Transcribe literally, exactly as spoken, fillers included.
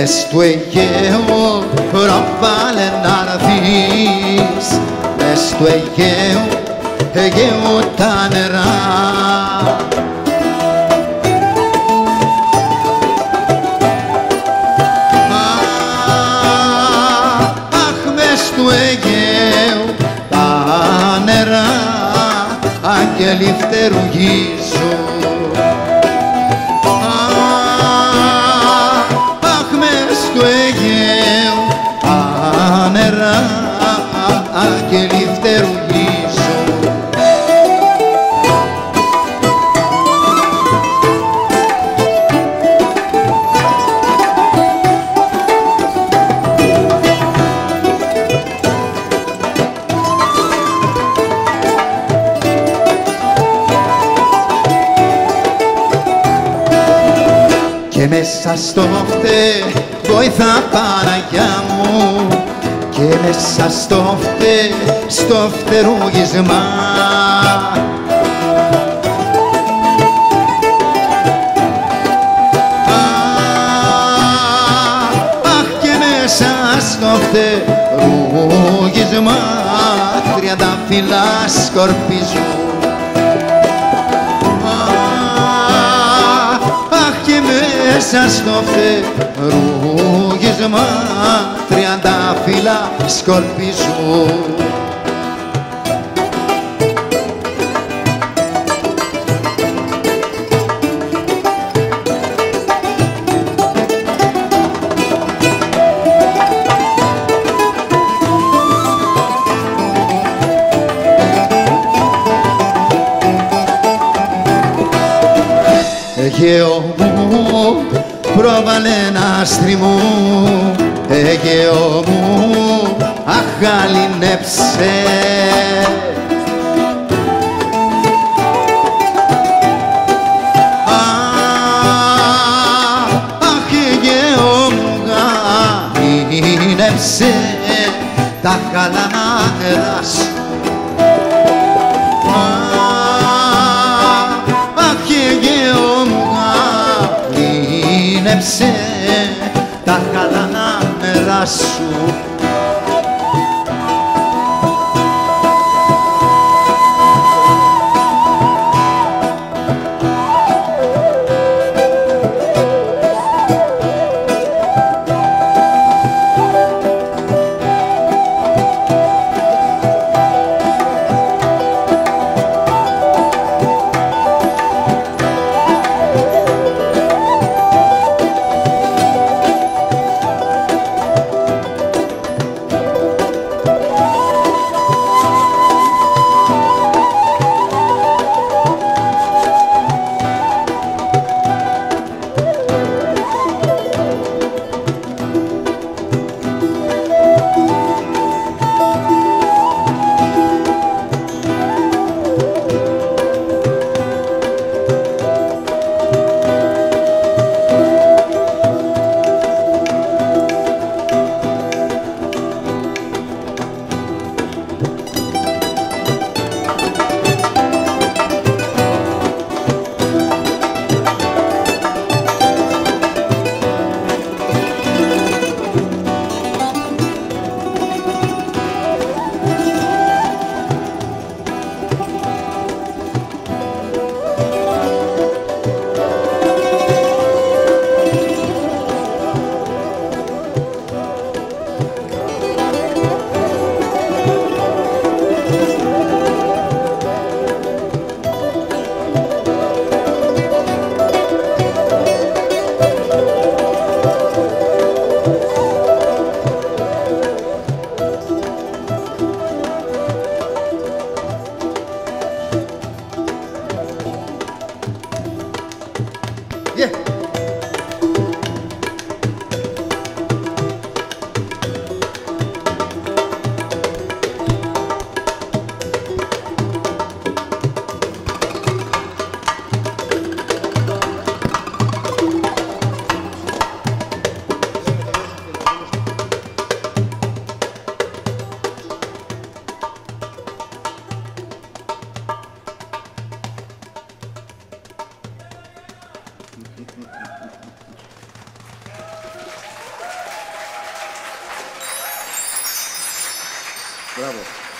μες του Αιγαίου προβάλλε να'ρθείς, μες του Αιγαίου, Αιγαίου τα νερά. Αχ, μες του Αιγαίου τα νερά, άγγελοι φτερουγίζουν. Του Αιγαίου τα νερά, άγγελοι φτερουγίζουν. Και μέσα στο φτέ βοηθά Παναγιά μου, και μέσα στο φτέ, στο φτερούγισμα. Αχ, και μέσα στο φτερούγισμα τριάντα φύλλα σκορπίζουν. Μέσα στο φτερούγισμα τριάντα φύλλα σκορπίζουν. Αιγαίο μου, πρόβαλε ένα άστρι μου, Αιγαίο μου, αχαλινέψε. Αχ, Αιγαίο μου, αχαλινέψε τα καλά νερά σου. Τα καλά νερά σου. Μπράβο.